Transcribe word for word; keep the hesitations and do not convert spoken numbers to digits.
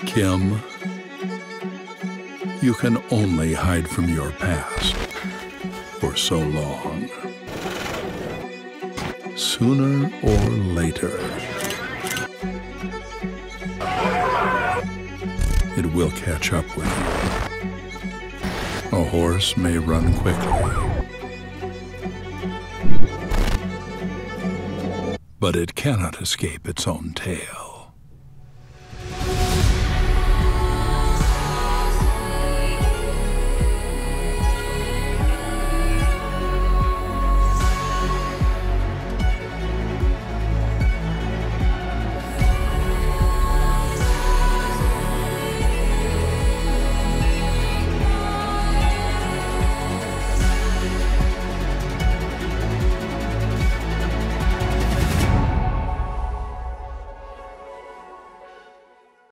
Kim, you can only hide from your past for so long. Sooner or later, it will catch up with you. A horse may run quickly, but it cannot escape its own tail.